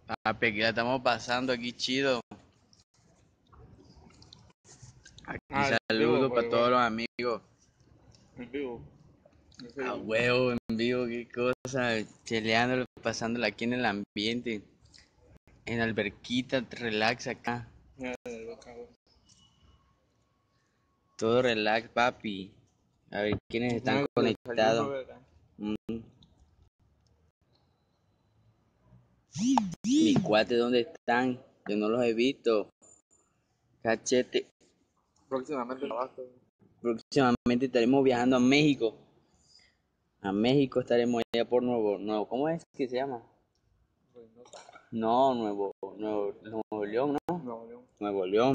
Papi, aquí la estamos pasando aquí chido. Aquí saludos para todos los amigos. En vivo. A huevo, en vivo, qué cosa. Cheleando, pasándola aquí en el ambiente. En alberquita, relax acá. Todo relax, papi. A ver quiénes están conectados. Mi cuate, ¿dónde están? Yo no los he visto. Cachete. Próximamente estaremos viajando a México. A México estaremos allá por Nuevo, ¿cómo es que se llama? No, Nuevo León, ¿no? Nuevo León.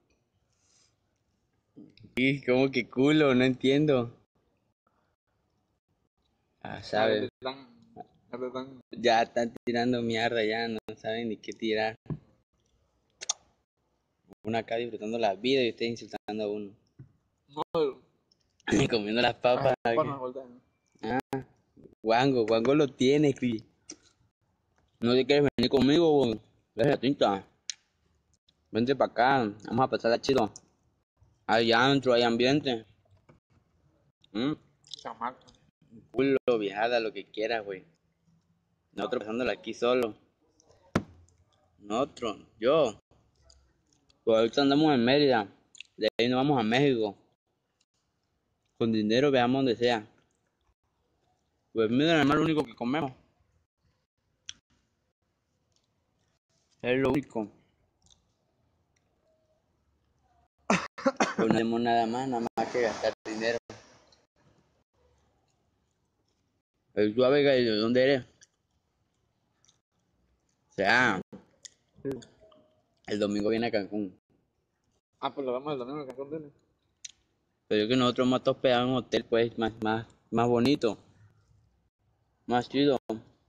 Y como que culo, no entiendo. Ah, ¿sabes? Ya están tirando mierda, ya no saben ni qué tirar. Uno acá disfrutando la vida y ustedes insultando a uno. Comiendo las papas. Ah, Guango lo tiene, Cris. No te quieres venir conmigo, güey. Ves la tinta. Vente para acá, vamos a pasarla chido. Hay antro, hay ambiente. Culo, viajada, lo que quieras, güey. Nosotros pasándola aquí solo. Nosotros, yo. Pues ahorita andamos en Mérida. De ahí nos vamos a México. Con dinero veamos donde sea. Pues mira, es lo único que comemos. Es lo único. Pues no tenemos nada más que gastar dinero. ¿Tú a Vega, de dónde eres? O sea, el domingo viene a Cancún. Pues lo vemos el domingo en Cancún, ¿tienes? Pero yo que nosotros hemos hospedado en un hotel, pues, más bonito. Más chido.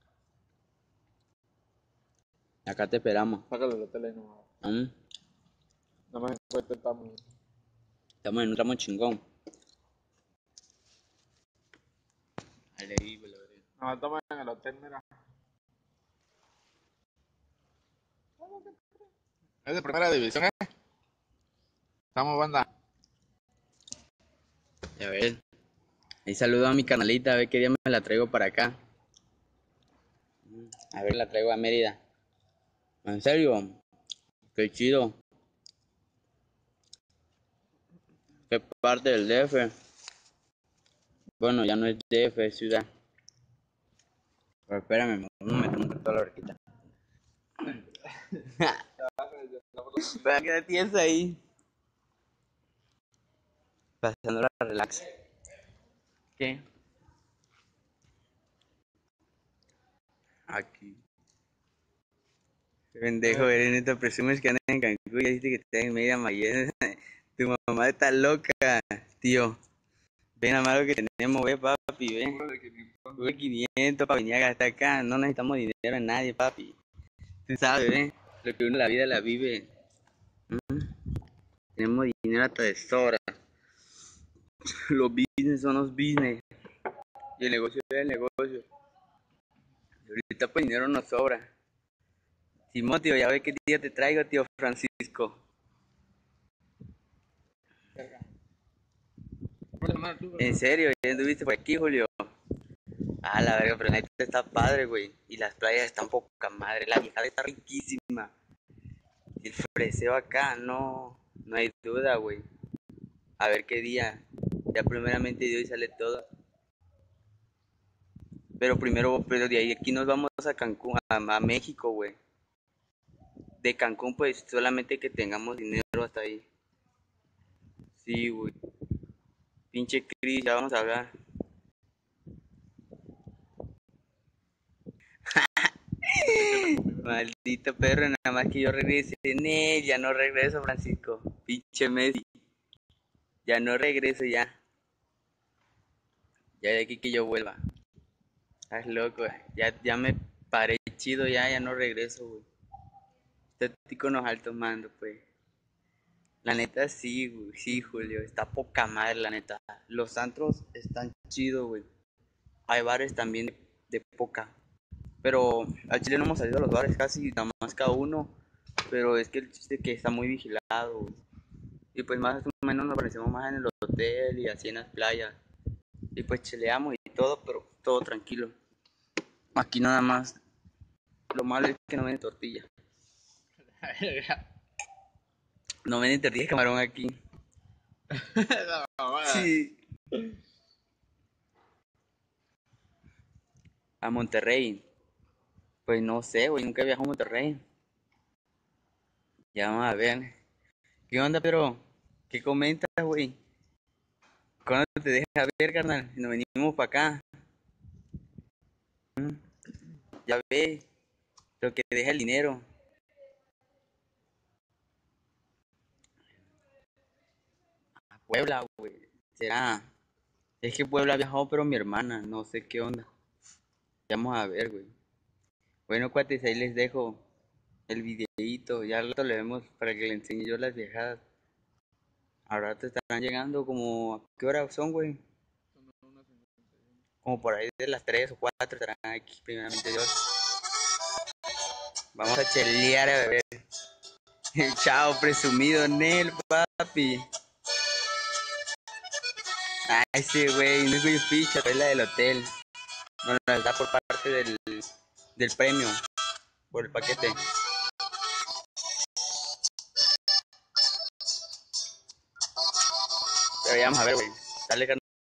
Acá te esperamos. Sácalo del hotel ahí nomás. Nada más en cuenta estamos. Estamos en un tramo chingón. No, estamos en el hotel, mira. Es de primera división, ¿eh? Estamos banda. A ver. Ahí saludo a mi canalita, a ver qué día me la traigo para acá. A ver, la traigo a Mérida. ¿En serio? Qué chido. ¿Qué parte del DF? Bueno, ya no es DF, es ciudad. Pero espérame, me voy a meter un rato a la horquita. Para que tienes ahí. Pasando la relax. ¿Qué? Aquí. Pendejo, eres neta, presumes que andas en Cancún y ya dijiste que estás en media Mayenne. Tu mamá está loca, tío. Ven a más lo que tenemos, ve, papi, ve. Sube 500 para venir a gastar acá. No necesitamos dinero en nadie, papi. Tú sabes, ve. Lo que uno la vida la vive. Tenemos dinero hasta de sobra. Los business son los business. Y el negocio es el negocio. Y ahorita pues dinero nos sobra. Simón, tío, ya ve qué día te traigo, tío Francisco. En serio, ya anduviste por aquí, Julio. Ah, la verga, pero la neta está padre, güey. Y las playas están poca madre. La viejada está riquísima. Y el freseo acá, no hay duda, güey. A ver qué día. Ya primeramente de hoy sale todo. Pero de ahí aquí nos vamos a Cancún, a México, güey. De Cancún, pues solamente que tengamos dinero hasta ahí. Sí, güey. Pinche Cris, ya vamos a hablar. Maldito perro, nada más que yo regrese. Ya no regreso, Francisco. Pinche Messi. Ya no regreso ya. Ya de aquí que yo vuelva. Estás loco, ya me paré chido ya no regreso, güey. Estoy con los altos mandos, pues. La neta sí, güey, sí, Julio, está poca madre, la neta. Los antros están chidos, güey. Hay bares también de poca. Pero al chile no hemos salido a los bares casi, nada más cada uno. Pero es que el chiste es que está muy vigilado. Y pues más o menos nos parecemos más en el hotel y así en las playas. Y pues cheleamos y todo, pero todo tranquilo. Aquí nada más. Lo malo es que no venden tortilla. No venden tortilla de camarón aquí. Sí. A Monterrey. Pues no sé, güey. Nunca he viajado a Monterrey. Ya vamos a ver. ¿Qué onda, pero? ¿Qué comentas, güey? ¿Cuándo te dejas ver, carnal? Nos venimos para acá. Ya ves. Lo que deja el dinero. A Puebla, güey. Será. Es que Puebla ha viajado, pero mi hermana. No sé qué onda. Ya vamos a ver, güey. Bueno, cuates, ahí les dejo el videíto. Ya al rato le vemos para que le enseñe yo las viejadas. Ahora te estarán llegando como... ¿A qué hora son, güey? Como por ahí de las 3 o 4 estarán aquí, primeramente Dios. Vamos a chelear a beber. Chao, presumido Nel, papi. Ay, sí, güey, no es muy ficha, es la del hotel. Nos la da por parte del premio, por el paquete. Pero ya vamos a ver, güey. Dale,